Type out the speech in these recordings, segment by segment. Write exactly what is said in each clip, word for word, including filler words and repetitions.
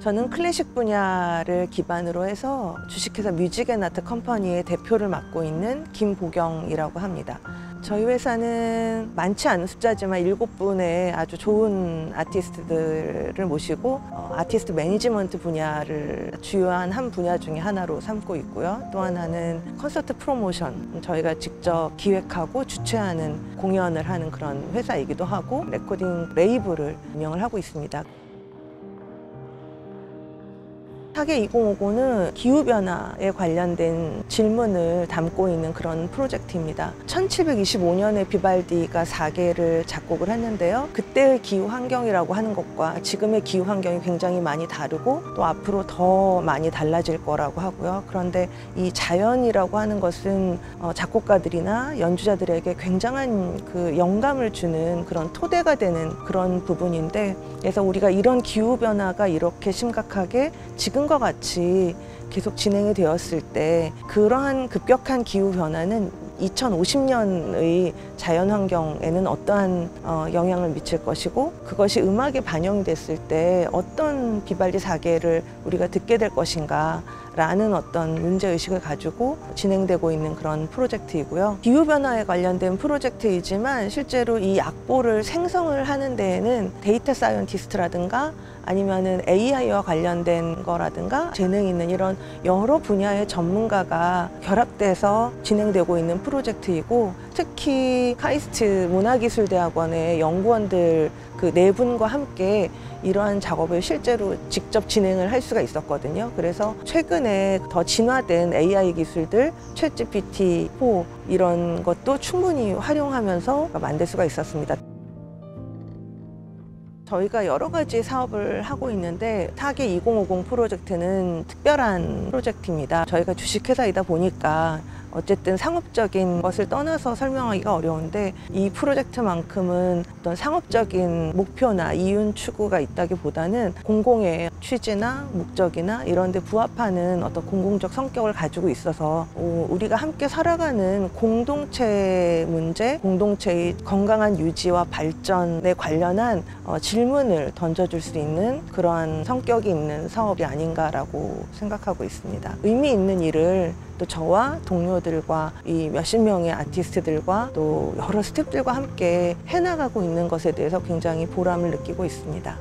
저는 클래식 분야를 기반으로 해서 주식회사 뮤직앤아트 컴퍼니의 대표를 맡고 있는 김보경이라고 합니다. 저희 회사는 많지 않은 숫자지만 일곱 분의 아주 좋은 아티스트들을 모시고 어, 아티스트 매니지먼트 분야를 주요한 한 분야 중에 하나로 삼고 있고요. 또 하나는 콘서트 프로모션, 저희가 직접 기획하고 주최하는 공연을 하는 그런 회사이기도 하고 레코딩 레이블을 운영을 하고 있습니다. 타겟 이천오십는 기후변화에 관련된 질문을 담고 있는 그런 프로젝트입니다. 천칠백이십오 년에 비발디가 사계를 작곡을 했는데요. 그때의 기후 환경이라고 하는 것과 지금의 기후 환경이 굉장히 많이 다르고 또 앞으로 더 많이 달라질 거라고 하고요. 그런데 이 자연이라고 하는 것은 작곡가들이나 연주자들에게 굉장한 그 영감을 주는 그런 토대가 되는 그런 부분인데, 그래서 우리가 이런 기후변화가 이렇게 심각하게 지금 과 같이 계속 진행이 되었을 때 그러한 급격한 기후변화는 이천오십 년의 자연환경에는 어떠한 어, 영향을 미칠 것이고, 그것이 음악에 반영이 됐을 때 어떤 비발디 사계를 우리가 듣게 될 것인가 라는 어떤 문제의식을 가지고 진행되고 있는 그런 프로젝트이고요. 기후변화에 관련된 프로젝트이지만 실제로 이 악보를 생성을 하는 데에는 데이터 사이언티스트라든가 아니면은 에이아이와 관련된 거라든가 재능 있는 이런 여러 분야의 전문가가 결합돼서 진행되고 있는 프로젝트이고, 특히 카이스트 문화기술대학원의 연구원들 그 네 분과 함께 이러한 작업을 실제로 직접 진행을 할 수가 있었거든요. 그래서 최근에 더 진화된 에이아이 기술들, 챗지피티 사 이런 것도 충분히 활용하면서 만들 수가 있었습니다. 저희가 여러 가지 사업을 하고 있는데 타겟 이천오십 프로젝트는 특별한 프로젝트입니다. 저희가 주식회사이다 보니까 어쨌든 상업적인 것을 떠나서 설명하기가 어려운데, 이 프로젝트만큼은 어떤 상업적인 목표나 이윤 추구가 있다기보다는 공공의 취지나 목적이나 이런 데 부합하는 어떤 공공적 성격을 가지고 있어서 우리가 함께 살아가는 공동체 문제, 공동체의 건강한 유지와 발전에 관련한 질문을 던져줄 수 있는 그러한 성격이 있는 사업이 아닌가라고 생각하고 있습니다. 의미 있는 일을 또 저와 동료들과 이 몇십 명의 아티스트들과 또 여러 스태프들과 함께 해나가고 있는 것에 대해서 굉장히 보람을 느끼고 있습니다.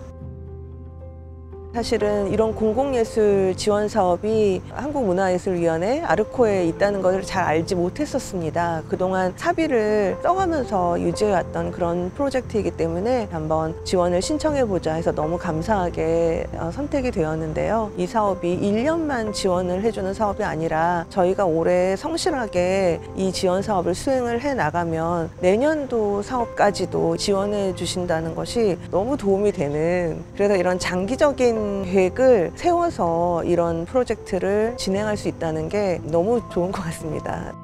사실은 이런 공공예술 지원 사업이 한국문화예술위원회 아르코에 있다는 것을 잘 알지 못했었습니다. 그동안 사비를 써가면서 유지해왔던 그런 프로젝트이기 때문에 한번 지원을 신청해보자 해서 너무 감사하게 선택이 되었는데요. 이 사업이 일 년만 지원을 해주는 사업이 아니라 저희가 올해 성실하게 이 지원 사업을 수행을 해나가면 내년도 사업까지도 지원해 주신다는 것이 너무 도움이 되는, 그래서 이런 장기적인 계획을 세워서 이런 프로젝트를 진행할 수 있다는 게 너무 좋은 것 같습니다.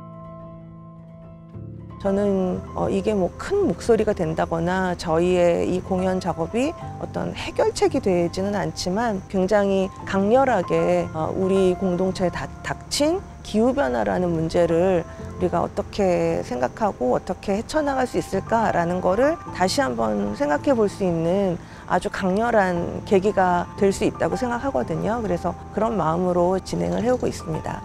저는 어, 이게 뭐 큰 목소리가 된다거나 저희의 이 공연 작업이 어떤 해결책이 되지는 않지만 굉장히 강렬하게 어, 우리 공동체에 다, 닥친 기후변화라는 문제를 우리가 어떻게 생각하고 어떻게 헤쳐나갈 수 있을까라는 거를 다시 한번 생각해 볼 수 있는 아주 강렬한 계기가 될 수 있다고 생각하거든요. 그래서 그런 마음으로 진행을 해오고 있습니다.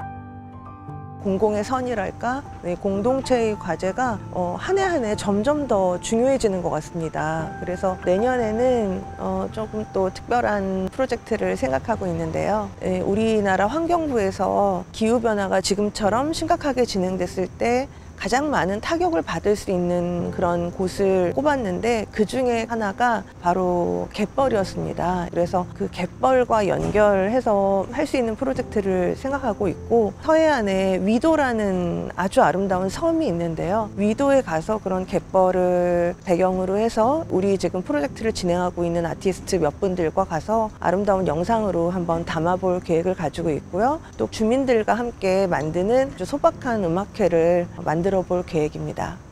공공의 선이랄까, 네, 공동체의 과제가 어, 한 해 한 해 점점 더 중요해지는 것 같습니다. 그래서 내년에는 어, 조금 또 특별한 프로젝트를 생각하고 있는데요. 네, 우리나라 환경부에서 기후변화가 지금처럼 심각하게 진행됐을 때 가장 많은 타격을 받을 수 있는 그런 곳을 꼽았는데, 그 중에 하나가 바로 갯벌이었습니다. 그래서 그 갯벌과 연결해서 할 수 있는 프로젝트를 생각하고 있고, 서해안에 위도라는 아주 아름다운 섬이 있는데요. 위도에 가서 그런 갯벌을 배경으로 해서 우리 지금 프로젝트를 진행하고 있는 아티스트 몇 분들과 가서 아름다운 영상으로 한번 담아볼 계획을 가지고 있고요. 또 주민들과 함께 만드는 아주 소박한 음악회를 만들 들어볼 계획입니다.